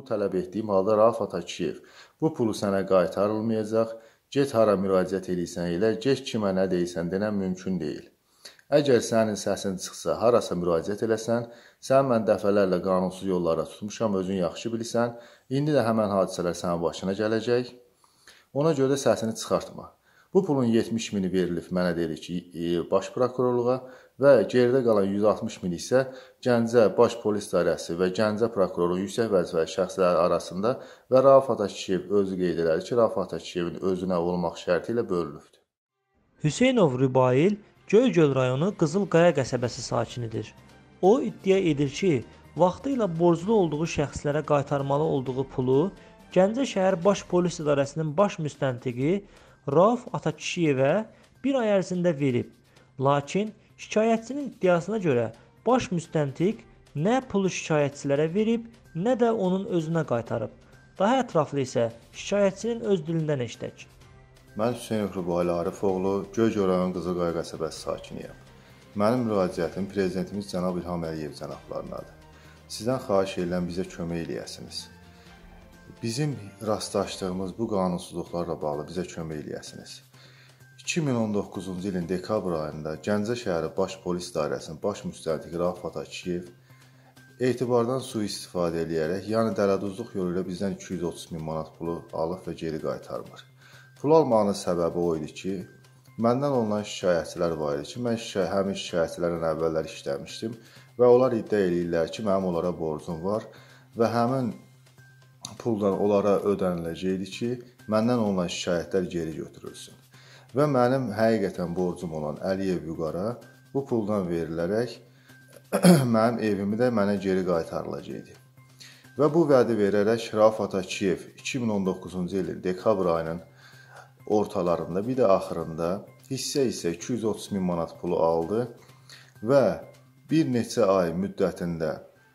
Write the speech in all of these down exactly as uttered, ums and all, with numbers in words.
tələb etdiyim halda Rauf Atakiyev, bu pulu sənə qaytarılmayacaq, get hara müraciət edirsən elə, get kimə nə deyirsən denən mümkün deyil. Əgər sənin səsin çıxsa, harasa müraciət eləsən, sən mən dəfələrlə qanunsuz yollara tutmuşam, özün yaxşı bilirsən, indi də həmən hadisələr sənin başına gələcək. Ona görə də səsini çıxartma. Bu pulun yetmiş mini verilib mənə deyilir ki, baş prokurorluğa və geridə qalan yüz altmış min isə Gəncə Baş Polis İdarəsi və Gəncə prokurorluğu yüksək vəzifəli şəxslər arasında və Rauf Atakiyev özü qeyd edər ki, Rauf Atakiyevin özünə olmaq şərti ilə bölünübdür. Hüseynov Rübail Göygöl rayonu Qızılqaya qəsəbəsi sakinidir. O iddia edir ki, vaxtı ilə borclu olduğu şəxslərə qaytarmalı olduğu pulu Gəncə şəhər Baş Polis İdarəsinin baş müstəntiqi Rauf Atakiyevə bir ay ərzində verib. Lakin şikayətçinin iddiasına görə baş müstəntiq nə pulu şikayətçilərə verib, nə də onun özünə qaytarıb. Daha ətraflı isə şikayətçinin öz dilindən eşidək. Mən Hüseynov Rübail Arifoğlu, Göygöl rayon Qızılqaya qəsəbəsi sakiniyəm. Mənim müraciətim prezidentimiz cənab İlham Əliyev cənablarınadır. Sizdən xahiş edirəm bizə kömək eləyəsiniz. Bizim rastlaşdığımız bu qanunsuzluqlarla bağlı bizə kömək eləyəsiniz. iki min on doqquzuncu ilin dekabr ayında Gəncə şəhəri Baş Polis İdarəsinin baş müstəntiqi Rauf Atakiyev etibardan sui-istifadə eləyərək, yəni dələduzluq yolu ilə bizdən iki yüz otuz min manat pulu alıb və geri qaytarmır. Pul almağının səbəbi o idi ki, məndən olunan şikayətçilər var idi ki, mən şikay həmin şikayətçilərlə əvvəllər işləmişdim və onlar iddia edirlər ki, mənim onlara borcum var və həmin puldan onlara ödəniləcəkdi ki, məndən olunan şikayətlər geri götürülsün. Və mənim həqiqətən borcum olan Əliyev Vüqara bu puldan verilərək mənim evimi də mənə geri qaytarılacaqdı. Və bu vədi verərək Rauf Atakiyev iki min on doqquzuncu ilin dekabr ayının ortalarında, bir də axırında hissə-hissə iki yüz otuz min manat pulu aldı və bir neçə ay müddətində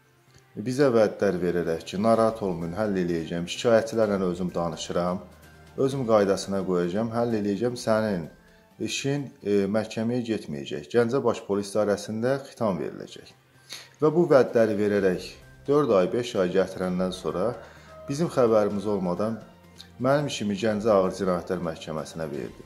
bizə vədlər verərək ki, narahat olmayın, həll eləyəcəm, şikayətçilərlə özüm danışıram, özüm qaydasına qoyacam, həll eləyəcəm, sənin işin e, məhkəməyə getməyəcək. Gəncə Baş Polis İdarəsində xitam veriləcək. Və bu vədləri verərək dörd ay, beş ay gətirəndən sonra bizim xəbərimiz olmadan mənim işimi Gəncə Ağır Cinayətlər Məhkəməsinə verdi.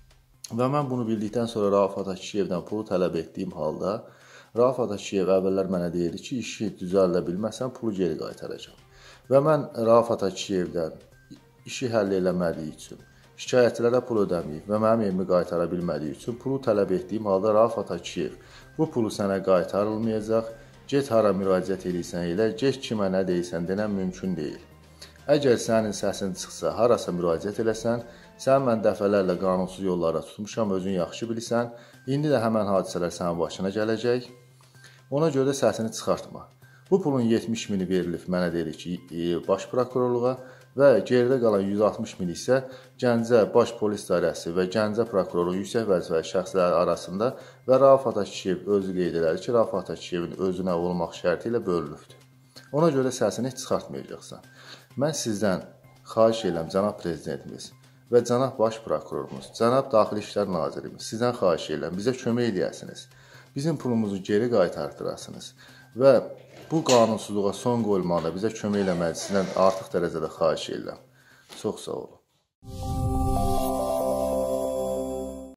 Və mən bunu bildikdən sonra Rauf Atakiyevdən pulu tələb etdiyim halda Rauf Atakiyev əvvəllər mənə deyirdi ki, işi düzəldə bilməsən, pulu geri qaytaracam. Və mən Rauf Atakiyevdən işi həll eləmədiyi üçün, şikayətçilərə pul ödəməyib və mənim evimi qaytara bilmədiyi üçün pulu tələb etdiyim halda Rauf Atakiyev, bu pulu sənə qaytarılmayacaq, get hara müraciət edirsən elə, get kimə nə deyirsən denən mümkün deyil. Əgər sənin səsin çıxsa, harasa müraciət eləsən, sən mən dəfələrlə qanunsuz yollara tutmuşam, özün yaxşı bilirsən, indi də həmən hadisələr sənin başına gələcək. Ona görə də səsini çıxartma. Bu pulun yetmiş mini verilib mənə deyilir ki, baş prokurorluğa və geridə qalan yüz altmış min isə Gəncə Baş Polis İdarəsi və Gəncə prokurorluğu yüksək vəzifəli şəxslər arasında və Rauf Atakiyev özü qeyd edər ki, Rauf Atakiyevin özünə olmaq şərti ilə bölünübdür. Ona görə də səsini çıxartmayacaqsan. Mən sizdən xahiş edirəm, cənab prezidentimiz və cənab baş prokurorumuz, cənab Daxili İşlər Nazirimiz, sizdən xahiş edirəm, bizə kömək eləyəsiniz. Bizim pulumuzu geri qaytardırasınız və bu qanunsuzluğa son qoymaqda bizə kömək eləməyi sizdən artıq dərəcədə xahiş edirəm. Çox sağ olun.